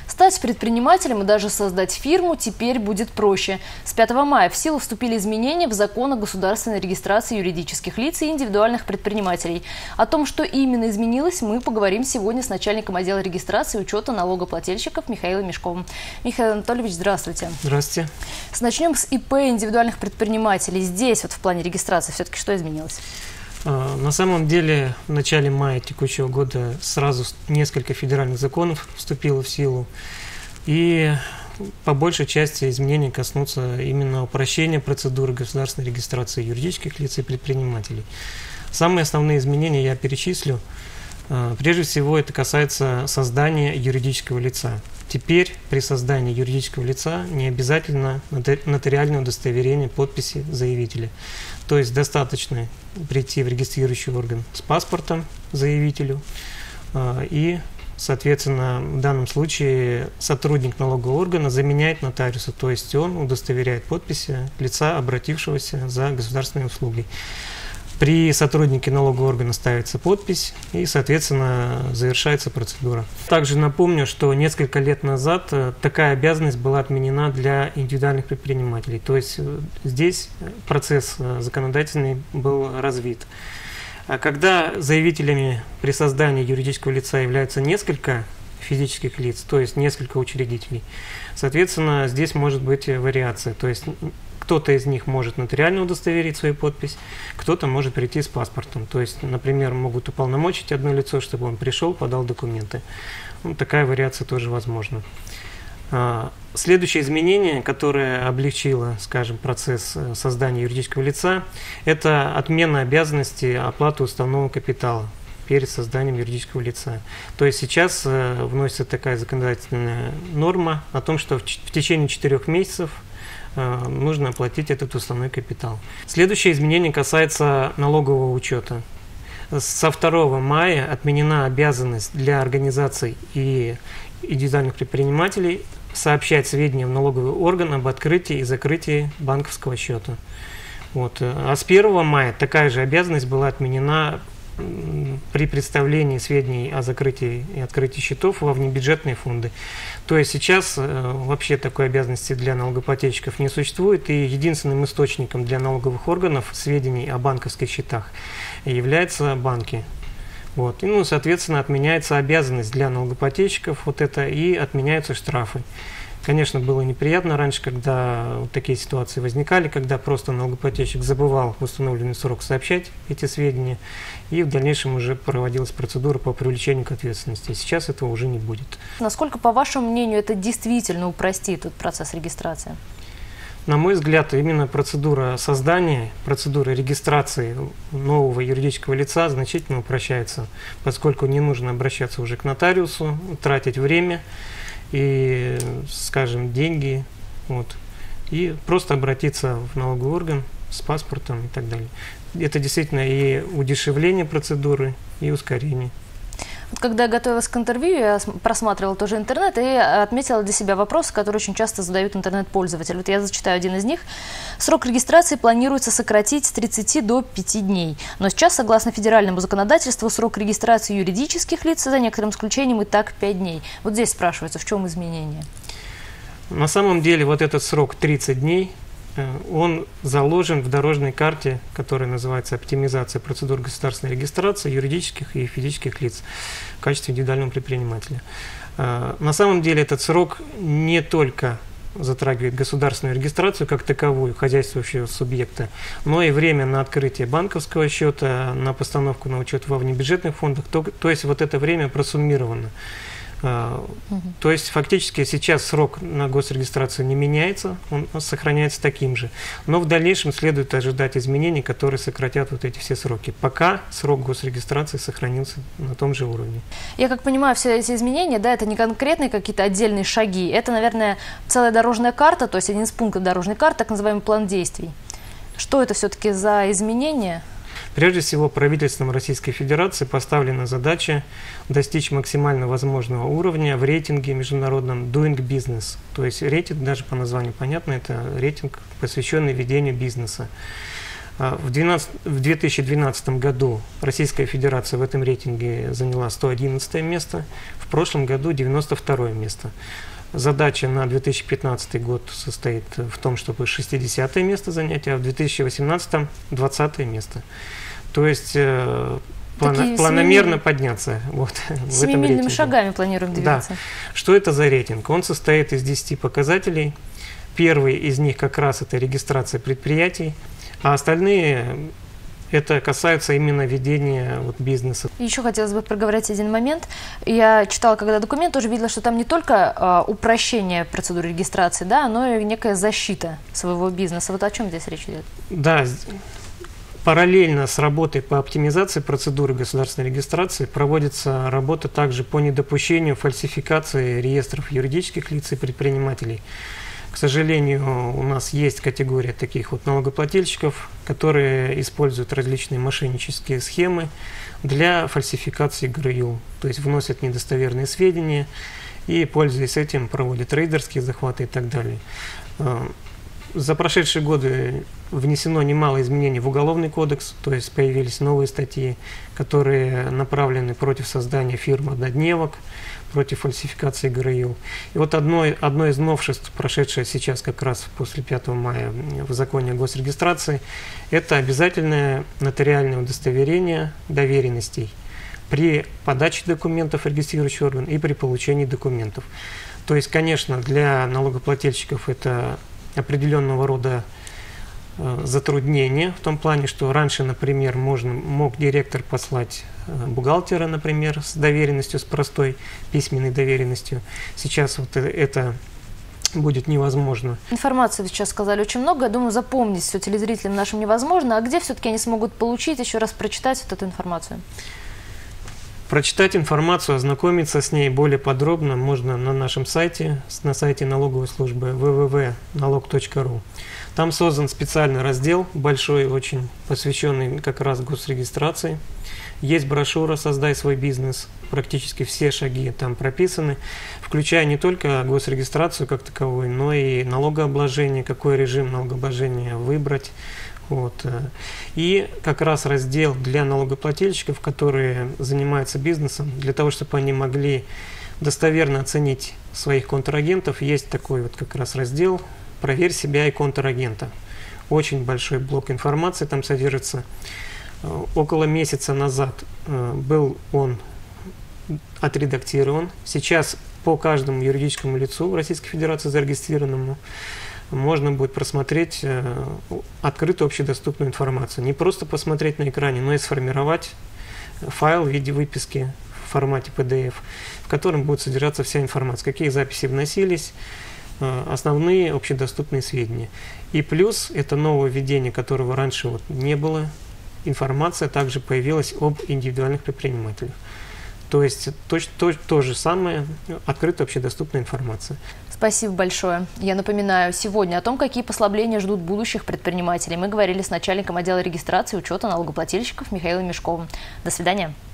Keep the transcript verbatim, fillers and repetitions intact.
Стать предпринимателем и даже создать фирму теперь будет проще. С пятого мая в силу вступили изменения в закон о государственной регистрации юридических лиц и индивидуальных предпринимателей. О том, что именно изменилось, мы поговорим сегодня с начальником отдела регистрации и учета налогоплательщиков Михаилом Мешковым. Михаил Анатольевич, здравствуйте. Здравствуйте. Начнем с ИП индивидуальных предпринимателей. Здесь вот в плане регистрации все-таки что изменилось? На самом деле в начале мая текущего года сразу несколько федеральных законов вступило в силу. И по большей части изменения коснутся именно упрощения процедуры государственной регистрации юридических лиц и предпринимателей. Самые основные изменения я перечислю. Прежде всего это касается создания юридического лица. Теперь при создании юридического лица не обязательно нотариальное удостоверение подписи заявителя. То есть достаточно прийти в регистрирующий орган с паспортом заявителю и, соответственно, в данном случае сотрудник налогового органа заменяет нотариуса, то есть он удостоверяет подписи лица, обратившегося за государственной услугой. При сотруднике налогового органа ставится подпись и, соответственно, завершается процедура. Также напомню, что несколько лет назад такая обязанность была отменена для индивидуальных предпринимателей. То есть здесь процесс законодательный был развит. Когда заявителями при создании юридического лица являются несколько физических лиц, то есть несколько учредителей, соответственно, здесь может быть вариация. То есть кто-то из них может нотариально удостоверить свою подпись, кто-то может прийти с паспортом. То есть, например, могут уполномочить одно лицо, чтобы он пришел, подал документы. Ну, такая вариация тоже возможна. Следующее изменение, которое облегчило, скажем, процесс создания юридического лица, это отмена обязанности оплаты уставного капитала перед созданием юридического лица. То есть сейчас вносится такая законодательная норма о том, что в течение четырех месяцев нужно оплатить этот уставной капитал. Следующее изменение касается налогового учета. Со второго мая отменена обязанность для организаций и индивидуальных предпринимателей сообщать сведения в налоговый орган об открытии и закрытии банковского счета. Вот. А с первого мая такая же обязанность была отменена при представлении сведений о закрытии и открытии счетов во внебюджетные фонды. То есть сейчас э, вообще такой обязанности для налогоплательщиков не существует, и единственным источником для налоговых органов сведений о банковских счетах являются банки. Вот. И, ну, соответственно, отменяется обязанность для налогоплательщиков вот это, и отменяются штрафы. Конечно, было неприятно раньше, когда вот такие ситуации возникали, когда просто налогоплательщик забывал в установленный срок сообщать эти сведения, и в дальнейшем уже проводилась процедура по привлечению к ответственности. Сейчас этого уже не будет. Насколько, по вашему мнению, это действительно упростит этот процесс регистрации? На мой взгляд, именно процедура создания, процедура регистрации нового юридического лица значительно упрощается, поскольку не нужно обращаться уже к нотариусу, тратить время и, скажем, деньги, вот, и просто обратиться в налоговый орган с паспортом и так далее. Это действительно и удешевление процедуры, и ускорение. Вот когда я готовилась к интервью, я просматривала тоже интернет и отметила для себя вопросы, которые очень часто задают интернет-пользователи. Вот я зачитаю один из них. Срок регистрации планируется сократить с тридцати до пяти дней. Но сейчас, согласно федеральному законодательству, срок регистрации юридических лиц, за некоторым исключением, и так пять дней. Вот здесь спрашивается, в чем изменение? На самом деле вот этот срок тридцать дней, он заложен в дорожной карте, которая называется «Оптимизация процедур государственной регистрации юридических и физических лиц в качестве индивидуального предпринимателя». На самом деле этот срок не только затрагивает государственную регистрацию как таковую хозяйствующего субъекта, но и время на открытие банковского счета, на постановку на учет во внебюджетных фондах, то, то есть вот это время просуммировано. Угу. То есть фактически сейчас срок на госрегистрацию не меняется, он сохраняется таким же. Но в дальнейшем следует ожидать изменений, которые сократят вот эти все сроки. Пока срок госрегистрации сохранился на том же уровне. Я как понимаю, все эти изменения, да, это не конкретные какие-то отдельные шаги, это, наверное, целая дорожная карта, то есть один из пунктов дорожной карты, так называемый план действий. Что это все-таки за изменения? Прежде всего, правительством Российской Федерации поставлена задача достичь максимально возможного уровня в рейтинге международном Doing Business. То есть рейтинг, даже по названию понятно, это рейтинг, посвященный ведению бизнеса. В две тысячи двенадцатом году Российская Федерация в этом рейтинге заняла сто одиннадцатое место, в прошлом году девяносто второе место. Задача на две тысячи пятнадцатый год состоит в том, чтобы шестидесятое место занять, а в две тысячи восемнадцатом двадцатое место. То есть план, планомерно семимиль... подняться. Вот, семимильными шагами планируем двигаться. Да. Что это за рейтинг? Он состоит из десяти показателей. Первый из них как раз это регистрация предприятий, а остальные это касается именно ведения вот, бизнеса. Еще хотелось бы проговорить один момент. Я читала, когда документ, тоже видела, что там не только э, упрощение процедуры регистрации, да, но и некая защита своего бизнеса. Вот о чем здесь речь идет? Да, параллельно с работой по оптимизации процедуры государственной регистрации проводится работа также по недопущению фальсификации реестров юридических лиц и предпринимателей. К сожалению, у нас есть категория таких вот налогоплательщиков, которые используют различные мошеннические схемы для фальсификации ГРЮ, то есть вносят недостоверные сведения и, пользуясь этим, проводят рейдерские захваты и так далее. За прошедшие годы внесено немало изменений в Уголовный кодекс, то есть появились новые статьи, которые направлены против создания фирм-однодневок, против фальсификации ГРЮ. И вот одно, одно из новшеств, прошедшее сейчас как раз после пятого мая в законе о госрегистрации, это обязательное нотариальное удостоверение доверенностей при подаче документов в регистрирующий орган и при получении документов. То есть, конечно, для налогоплательщиков это определенного рода э, затруднения в том плане, что раньше, например, можно, мог директор послать э, бухгалтера, например, с доверенностью, с простой письменной доверенностью. Сейчас вот это будет невозможно. Информации вы сейчас сказали очень много. Я думаю, запомнить все телезрителям нашим невозможно. А где все-таки они смогут получить, еще раз прочитать вот эту информацию? Прочитать информацию, ознакомиться с ней более подробно можно на нашем сайте, на сайте налоговой службы вэ вэ вэ точка налог точка ру. Там создан специальный раздел, большой очень, посвященный как раз госрегистрации. Есть брошюра «Создай свой бизнес». Практически все шаги там прописаны, включая не только госрегистрацию как таковую, но и налогообложение, какой режим налогообложения выбрать. Вот. И как раз раздел для налогоплательщиков, которые занимаются бизнесом, для того, чтобы они могли достоверно оценить своих контрагентов, есть такой вот как раз раздел «Проверь себя и контрагента». Очень большой блок информации там содержится. Около месяца назад был он отредактирован. Сейчас по каждому юридическому лицу в Российской Федерации зарегистрированному можно будет просмотреть э, открытую общедоступную информацию. Не просто посмотреть на экране, но и сформировать файл в виде выписки в формате пэ дэ эф, в котором будет содержаться вся информация, какие записи вносились, э, основные общедоступные сведения. И плюс, это новое введение, которого раньше вот не было, информация также появилась об индивидуальных предпринимателях. То есть то, то, то же самое, открытая общедоступная информация. Спасибо большое. Я напоминаю, сегодня о том, какие послабления ждут будущих предпринимателей, мы говорили с начальником отдела регистрации и учета налогоплательщиков Михаилом Мешковым. До свидания.